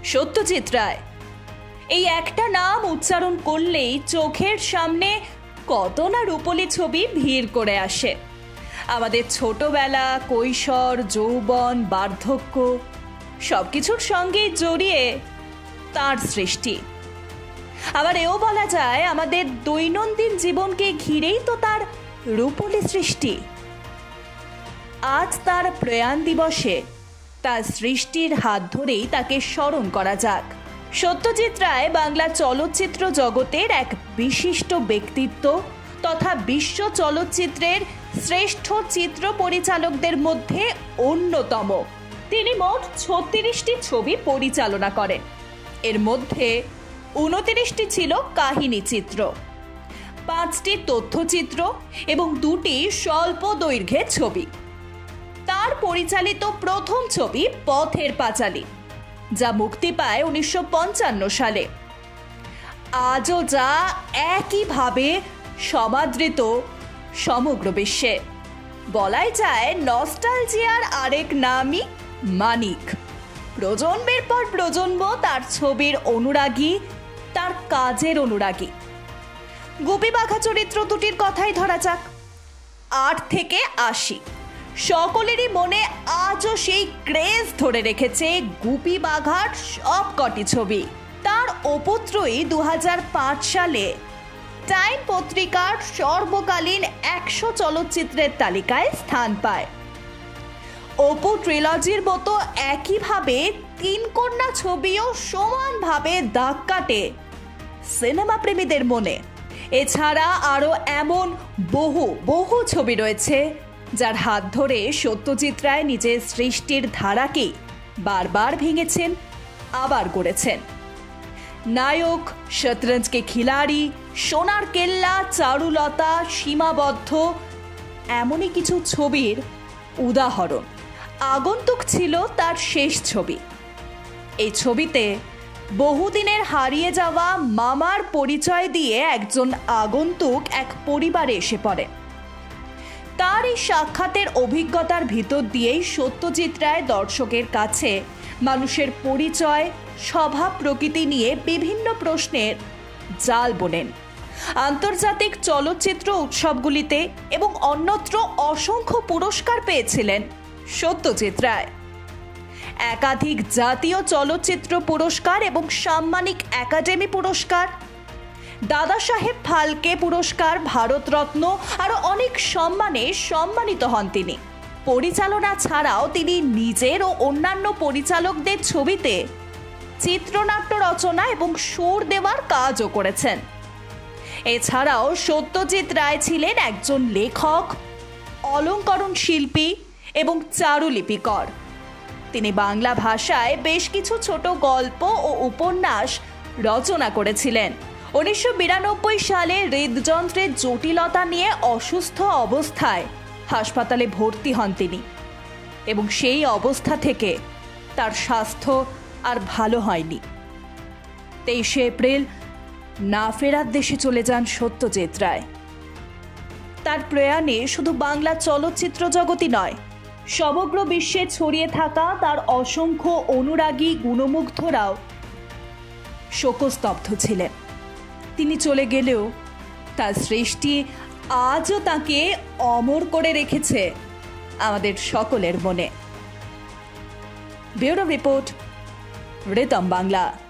সত্যজিৎ রায়। এই একটা নাম উচ্চারণ করলেই চোখের সামনে কত না রূপলী ছবি ভিড় করে আসে। আমাদের ছোটবেলা, কৈশোর, যৌবন, বার্ধক্য সবকিছুর সঙ্গে জড়িয়ে তার সৃষ্টি। আবার এও বলা যায় আমাদের দৈনন্দিন জীবনকে ঘিরেই তো তার রূপলী সৃষ্টি। আজ তার প্রয়াণ দিবসে তার সৃষ্টির হাত ধরেই তাকে স্মরণ করা যাক। সত্যজিৎ রায় বাংলা চলচ্চিত্র জগতের এক বিশিষ্ট ব্যক্তিত্ব তথা বিশ্ব চলচ্চিত্রের শ্রেষ্ঠ চিত্র পরিচালকদের মধ্যে অন্যতম। তিনি মোট 36টি ছবি পরিচালনা করেন। এর মধ্যে 29টি ছিল কাহিনী চিত্র, 5টি তথ্যচিত্র এবং 2টি স্বল্প দৈর্ঘ্যের ছবি। তার পরিচালিত প্রথম ছবি পথের পাঁচালী, যা মুক্তি পায় 1955 সালে। আজও যা একইভাবে সমাদৃত সমগ্র বিশ্বে। বলাই যায় নস্টালজিয়ার আরেক নামই মানিক। প্রজন্মের পর প্রজন্ম তার ছবির অনুরাগী, তার কাজের অনুরাগী। গুপি বাঘা চরিত্র দুটির কথাই ধরা যাক। 8 থেকে 80 সকলেরই মনে আজও সেই ক্রেজ ধরে রেখেছে গুপি বাঘার সব কটি ছবি। তার অপুত্রই 2005 সালে টাইম পত্রিকার সর্বকালীন 100 চলচ্চিত্রের তালিকায় স্থান পায়। অপু ট্রিলজির মতো একইভাবে 3 কন্যা ছবিও সমানভাবে দাগ কাটে সিনেমা প্রেমীদের মনে। এছাড়া আরও এমন বহু ছবি রয়েছে যার হাত ধরে সত্যজিৎ রায় নিজের সৃষ্টির ধারাকে বারবার ভেঙেছেন, আবার গড়েছেন। নায়ক, শতরঞ্জ কে খিলাড়ি, সোনার কেল্লা, চারুলতা, সীমাবদ্ধ এমনই কিছু ছবির উদাহরণ। আগন্তুক ছিল তার শেষ ছবি। এই ছবিতে বহুদিনের হারিয়ে যাওয়া মামার পরিচয় দিয়ে একজন আগন্তুক এক পরিবারে এসে পড়ে। তার এই সাক্ষাতের অভিজ্ঞতার ভিতর দিয়েই সত্যজিৎ রায় দর্শকের কাছে মানুষের পরিচয়, স্বভাব, প্রকৃতি নিয়ে বিভিন্ন প্রশ্নের জাল বোনেন। আন্তর্জাতিক চলচ্চিত্র উৎসবগুলিতে এবং অন্যত্র অসংখ্য পুরস্কার পেয়েছিলেন সত্যজিৎ রায়। একাধিক জাতীয় চলচ্চিত্র পুরস্কার এবং সাম্মানিক একাডেমি পুরস্কার, দাদা সাহেব ফালকে পুরস্কার, ভারতরত্ন আরও অনেক সম্মানে সম্মানিত হন তিনি। পরিচালনা ছাড়াও তিনি নিজের ও অন্যান্য পরিচালকদের ছবিতে চিত্রনাট্য রচনা এবং সুর দেওয়ার কাজও করেছেন। এছাড়াও সত্যজিৎ রায় ছিলেন একজন লেখক, অলঙ্করণ শিল্পী এবং চারুলিপিকর। তিনি বাংলা ভাষায় বেশ কিছু ছোট গল্প ও উপন্যাস রচনা করেছিলেন। 1992 সালে হৃদযন্ত্রের জটিলতা নিয়ে অসুস্থ অবস্থায় হাসপাতালে ভর্তি হন তিনি, এবং সেই অবস্থা থেকে তার স্বাস্থ্য আর ভালো হয়নি। 23 এপ্রিল না ফেরার দেশে চলে যান সত্যজিৎ রায়। তার প্রয়াণে শুধু বাংলা চলচ্চিত্র জগতই নয়, সমগ্র বিশ্বে ছড়িয়ে থাকা তার অসংখ্য অনুরাগী গুণমুগ্ধরাও শোকস্তব্ধ ছিলেন। তিনি চলে গেলেও তার সৃষ্টি আজও তাকে অমর করে রেখেছে আমাদের সকলের মনে। Bureau report, rhythm Bangla.